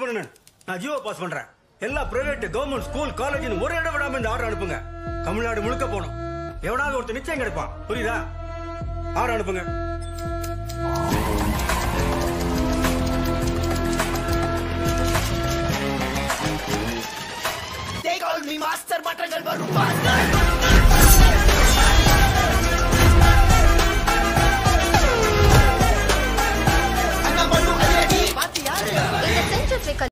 பண்ணுங்க. நான் ஜியோ பாஸ் பண்றேன். எல்லா பிரைவேட் கவர்மெண்ட் ஸ்கூல் காலேஜ் ஒரே இடம் விடாம இந்த ஆர்டர் அனுப்புங்க. தமிழ்நாடு முழுக்க போகணும். எவனாவது ஒருத்தர் நிச்சயம் கிடைப்பான். புரியுதா? ஆர்டர் அனுப்புங்க. They call me master, but I don't know.